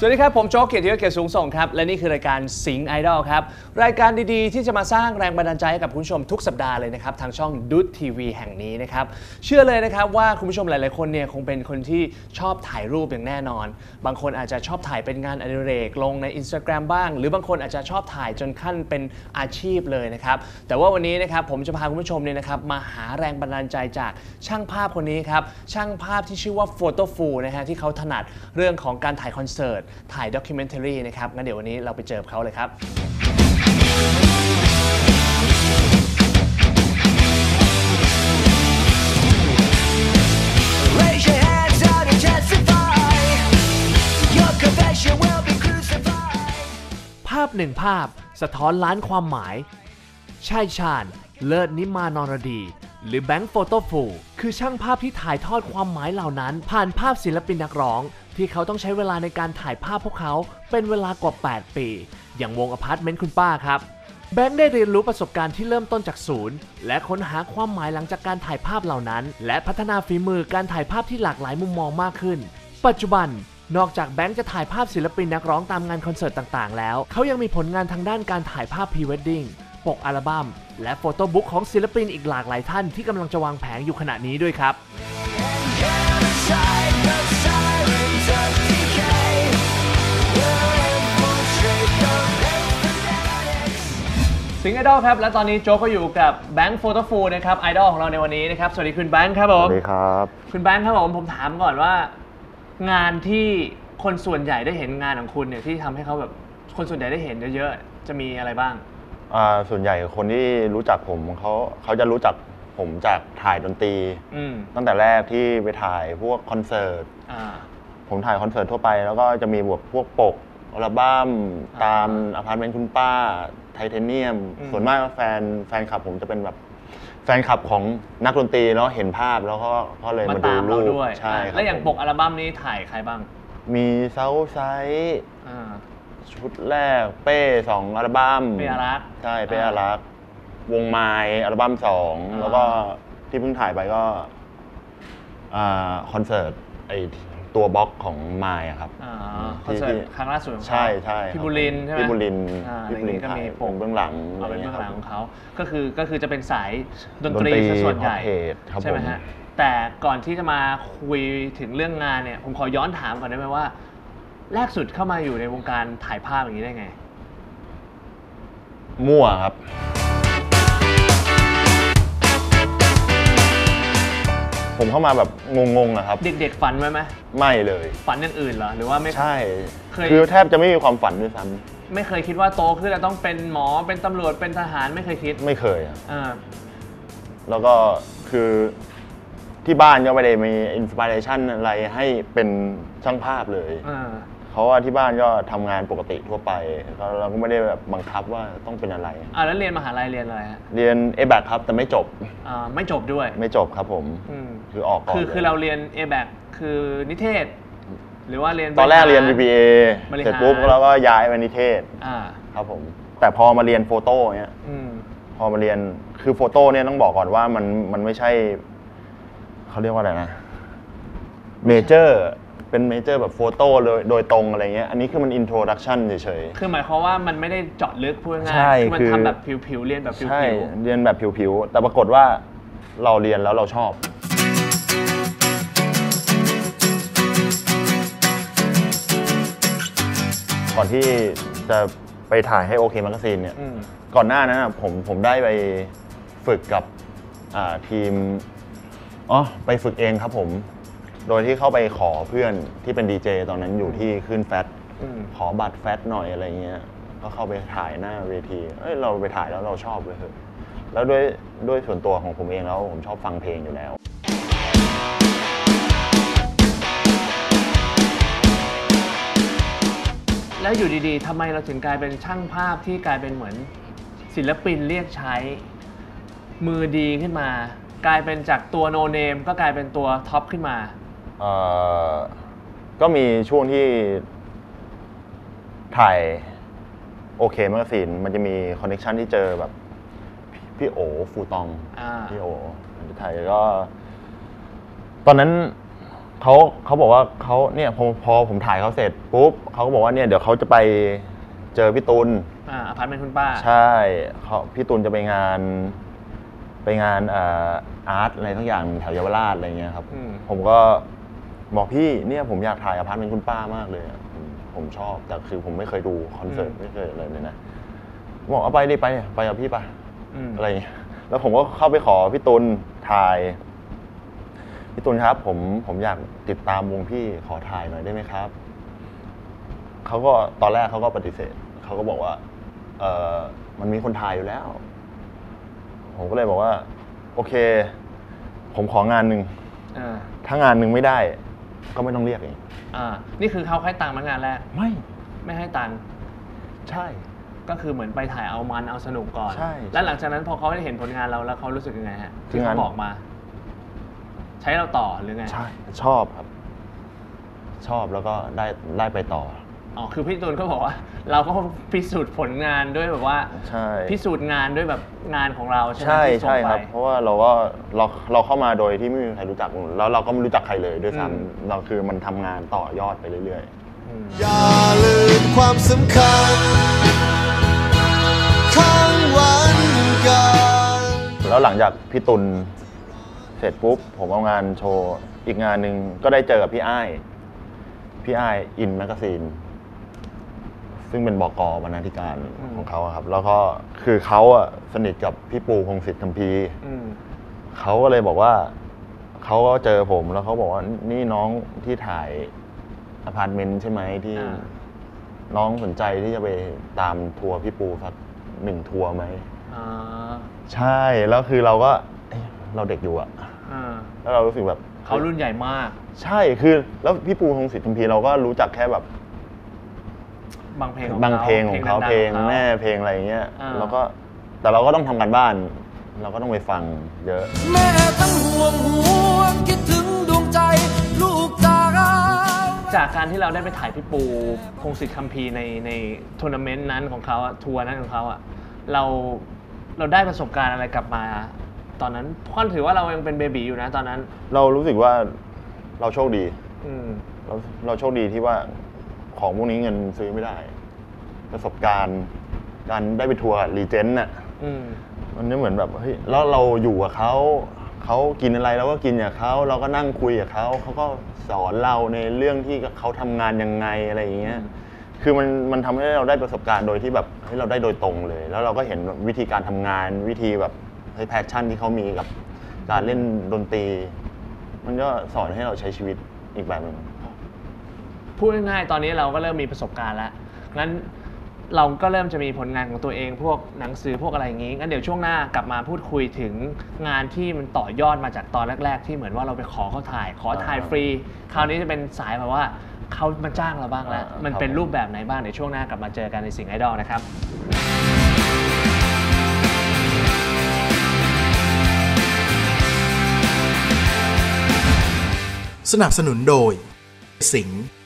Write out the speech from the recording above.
สวัสดีครับผมโจ๊กเกียรติยศเกียรติสูงส่งครับและนี่คือรายการสิงห์ไอดอลครับรายการดีๆที่จะมาสร้างแรงบันดาลใจให้กับคุณผู้ชมทุกสัปดาห์เลยนะครับทางช่องดูดทีวีแห่งนี้นะครับเชื่อเลยนะครับว่าคุณผู้ชมหลายๆคนเนี่ยคงเป็นคนที่ชอบถ่ายรูปอย่างแน่นอนบางคนอาจจะชอบถ่ายเป็นงานอดิเรกลงใน Instagram บ้างหรือบางคนอาจจะชอบถ่ายจนขั้นเป็นอาชีพเลยนะครับแต่ว่าวันนี้นะครับผมจะพาคุณผู้ชมเนี่ยนะครับมาหาแรงบันดาลใจจากช่างภาพคนนี้ครับช่างภาพที่ชื่อว่าโฟโต้ฟูนะฮะที่เขาถนัดเรื่องของการถ่ายคอนเสิร์ตถ่ายด็อกิเมนทารีนะครับงั้นเดี๋ยววันนี้เราไปเจอเขาเลยครับภาพหนึ่งภาพสะท้อนล้านความหมายชายชาญเลิศนิมานรดีหรือแบงค์โฟโต้ฟูคือช่างภาพที่ถ่ายทอดความหมายเหล่านั้นผ่านภาพศิลปินนักร้องที่เขาต้องใช้เวลาในการถ่ายภาพพวกเขาเป็นเวลากว่า8ปีอย่างวงอพาร์ตเมนต์คุณป้าครับแบงค์ได้เรียนรู้ประสบการณ์ที่เริ่มต้นจากศูนย์และค้นหาความหมายหลังจากการถ่ายภาพเหล่านั้นและพัฒนาฝีมือการถ่ายภาพที่หลากหลายมุมมองมากขึ้นปัจจุบันนอกจากแบงค์จะถ่ายภาพศิลปินนักร้องตามงานคอนเสิร์ตต่างๆแล้วเขายังมีผลงานทางด้านการถ่ายภาพพรีเวดดิ้งปกอัลบั้มและโฟโต้บุ๊กของศิลปินอีกหลากหลายท่านที่กำลังจะวางแผงอยู่ขณะนี้ด้วยครับสิงห์ไอดอลครับและตอนนี้โจ๊กก็อยู่กับแบงค์โฟโต้ฟูนะครับไอดอลของเราในวันนี้นะครับสวัสดีคุณแบงค์ครับผมสวัสดีครับคุณแบงค์ครับผมถามก่อนว่างานที่คนส่วนใหญ่ได้เห็นงานของคุณเนี่ยที่ทำให้เขาแบบคนส่วนใหญ่ได้เห็นเยอะๆจะมีอะไรบ้างส่วนใหญ่คนที่รู้จักผมเขาจะรู้จักผมจากถ่ายดนตรีตั้งแต่แรกที่ไปถ่ายพวกคอนเสิร์ตผมถ่ายคอนเสิร์ตทั่วไปแล้วก็จะมีแบบพวกปกอัลบั้มตามอพาร์ตเมนต์คุณป้าไทเทเนียมส่วนมากแฟนคลับผมจะเป็นแบบแฟนคลับของนักดนตรีเนาะเห็นภาพแล้วก็เลยมาดูรูปด้วยใช่แล้วอย่างปกอัลบั้มนี้ถ่ายใครบ้างมีเซาไซส์ชุดแรกเป้2อัลบั้มเป้อารักใช่เป้อารักวงไม้อัลบั้ม2แล้วก็ที่เพิ่งถ่ายไปก็คอนเสิร์ตไอตัวบล็อกของไม้ครับคอนเสิร์ตครั้งล่าสุดของเขาใช่พี่บุรินใช่ไหมพี่บุรินก็มีปกเบื้องหลังเป็นเบื้องหลังของเขาก็คือจะเป็นสายดนตรีส่วนใหญ่ใช่ไหมฮะแต่ก่อนที่จะมาคุยถึงเรื่องงานเนี่ยผมขอย้อนถามก่อนได้ไหมว่าแรกสุดเข้ามาอยู่ในวงการถ่ายภาพอย่างนี้ได้ไงมั่วครับผมเข้ามาแบบงงๆอะครับเด็กๆฝันไหมไม่เลยฝันอย่างอื่นเหรอหรือว่าไม่ใช่คือแทบจะไม่มีความฝันด้วยซ้ำไม่เคยคิดว่าโตขึ้นจะต้องเป็นหมอเป็นตำรวจเป็นทหารไม่เคยคิดไม่เคยแล้วก็คือที่บ้านก็ไม่ได้มีอินสปิเรชันอะไรให้เป็นช่างภาพเลยเพราะว่าที่บ้านก็ทำงานปกติทั่วไปเราก็ไม่ได้แบบบังคับว่าต้องเป็นอะไรแล้วเรียนมหาลัยเรียนอะไรฮะเรียน A-BAC ครับแต่ไม่จบไม่จบด้วยไม่จบครับผมคือออกก่อนคือเราเรียน A-BAC คือนิเทศหรือว่าเรียนตอนแรกเรียน BBA เสร็จปุ๊บแล้วก็ย้ายมานิเทศครับผมแต่พอมาเรียนโฟโต้เนี้ยพอมาเรียนคือโฟโต้เนี่ยต้องบอกก่อนว่ามันไม่ใช่เขาเรียกว่าอะไรนะเมเจอร์เป็นเมเจอร์แบบโฟโต้โดยตรงอะไรเงี้ยอันนี้คือมันอินโทรดักชันเฉยๆคือหมายความว่ามันไม่ได้เจาะลึกพูดง่ายๆมันทำแบบผิวๆเรียนแบบผิวๆใช่เรียนแบบผิวๆแต่ปรากฏว่าเราเรียนแล้วเราชอบก่อนที่จะไปถ่ายให้โอเคแมกกาซีนเนี่ยก่อนหน้านั้นผมได้ไปฝึกกับทีมไปฝึกเองครับผมโดยที่เข้าไปขอเพื่อนที่เป็นดีเจตอนนั้นอยู่ที่ขึ้นแฟตขอบัตรแฟตหน่อยอะไรเงี้ยก็เข้าไปถ่ายหน้าเวทีเราไปถ่ายแล้วเราชอบเลยแล้วด้วยส่วนตัวของผมเองแล้วผมชอบฟังเพลงอยู่แล้วแล้วอยู่ดีๆทำไมเราถึงกลายเป็นช่างภาพที่กลายเป็นเหมือนศิลปินเรียกใช้มือดีขึ้นมากลายเป็นจากตัวโนเนมก็กลายเป็นตัวท็อปขึ้นมาก็มีช่วงที่ถ่ายโอเคแมกกาซีนมันจะมีคอนเนคชั่นที่เจอแบบพี่โอฟูตองพี่โอถ่ายก็ตอนนั้นเขาบอกว่าเขาเนี่ยพอผมถ่ายเขาเสร็จปุ๊บเขาก็บอกว่าเนี่ยเดี๋ยวเขาจะไปเจอพี่ตุลอพาร์ตเมนต์คุณป้าใช่พี่ตุลจะไปงานอาร์ตอะไรทั้งอย่างแถวเยาวราชอะไรเงี้ยครับผมก็บอกพี่เนี่ยผมอยากถ่ายอพาร์ตเมนต์คุณป้ามากเลยผมชอบแต่คือผมไม่เคยดูคอนเสิร์ตไม่เคยอะไรเลยนะบอกเอาไปดิไปกับพี่ไปอะไรเงี้ยแล้วผมก็เข้าไปขอพี่ตุลถ่ายพี่ตุลครับผมอยากติดตามวงพี่ขอถ่ายหน่อยได้ไหมครับเขาก็ตอนแรกเขาก็ปฏิเสธเขาก็บอกว่ามันมีคนถ่ายอยู่แล้วผมก็เลยบอกว่าโอเคผมของานหนึ่งถ้างานหนึ่งไม่ได้ก็ไม่ต้องเรียกเองนี่คือเขาให้ตังค์มางานแรกไม่ให้ตังค์ใช่ก็คือเหมือนไปถ่ายเอามันเอาสนุกก่อนใช่แล้วหลังจากนั้นพอเขาได้เห็นผลงานเราแล้วเขารู้สึกยังไงฮะที่เขาบอกมาใช้เราต่อหรือไงใช่ชอบครับชอบแล้วก็ได้ไปต่อคือพี่ตูนก็บอกว่าเราก็พิสูจน์ผลงานด้วยแบบว่าพิสูจน์งานด้วยแบบงานของเราใช่ไหมใช่ครับเพราะว่าเราเข้ามาโดยที่ไม่มีใครรู้จักแล้วเราก็ไม่รู้จักใครเลยด้วยซ้ำเราคือมันทำงานต่อยอดไปเรื่อยๆอย่าลืมความสำคัญของวันกันแล้วหลังจากพี่ตุลเสร็จปุ๊บผมเอางานโชว์อีกงานหนึ่งก็ได้เจอกับพี่อ้ายอินแมกกาซีนซึ่งเป็นบก.บรรณาธิการของเขาครับแล้วก็คือเขาสนิทกับพี่ปูพงษ์สิทธิ์คัมภีร์เขาก็เลยบอกว่าเขาก็เจอผมแล้วเขาบอกว่านี่น้องที่ถ่ายอพาร์ตเมนต์ใช่ไหมที่น้องสนใจที่จะไปตามทัวร์พี่ปูสัก1ทัวร์ไหมใช่แล้วคือเราก็เราเด็กอยู่แล้วเรารู้สึกแบบเขารุ่นใหญ่มากใช่คือแล้วพี่ปูพงษ์สิทธิ์คัมภีร์เราก็รู้จักแค่แบบบางเพลงของเขาเพลงแม่เพลงอะไรเงี้ยแล้วก็แต่เราก็ต้องทำกันบ้านเราก็ต้องไปฟังเยอะแม่ทั้งห่วงคิดถึงดวงใจลูกจากการที่เราได้ไปถ่ายพี่ปูพงษ์สิทธิ์คัมภีร์ในทัวร์นาเมนต์นั้นของเขาทัวร์นั้นของเขาเราได้ประสบการณ์อะไรกลับมาตอนนั้นเพราะถือว่าเรายังเป็นเบบีอยู่นะตอนนั้นเรารู้สึกว่าเราโชคดีเราโชคดีที่ว่าของพวกนี้เงินซื้อไม่ได้ประสบการณ์การได้ไปทัวร์รีเจนต์น่ะมันไม่เหมือนแบบเฮ้ยแล้วเราอยู่กับเขากินอะไรเราก็กินกับเขาเราก็นั่งคุยกับเขาก็สอนเราในเรื่องที่เขาทำงานยังไงอะไรอย่างเงี้ยคือมันทำให้เราได้ประสบการณ์โดยที่แบบให้เราได้โดยตรงเลยแล้วเราก็เห็นวิธีการทำงานวิธีแบบแพชชั่นที่เขามีกับการเล่นดนตรีมันก็สอนให้เราใช้ชีวิตอีกแบบนึงพูดง่ายๆตอนนี้เราก็เริ่มมีประสบการณ์แล้วงั้นเราก็เริ่มจะมีผลงานของตัวเองพวกหนังสือพวกอะไรอย่างงี้งั้นเดี๋ยวช่วงหน้ากลับมาพูดคุยถึงงานที่มันต่อยอดมาจากตอนแรกๆที่เหมือนว่าเราไปขอเขาถ่ายฟรีคราวนี้จะเป็นสายแบบว่าเขามาจ้างเราบ้างแล้วมันเป็นรูปแบบไหนบ้างในช่วงหน้ากลับมาเจอกันในสิ่งไอดอลนะครับสนับสนุนโดยสิงห์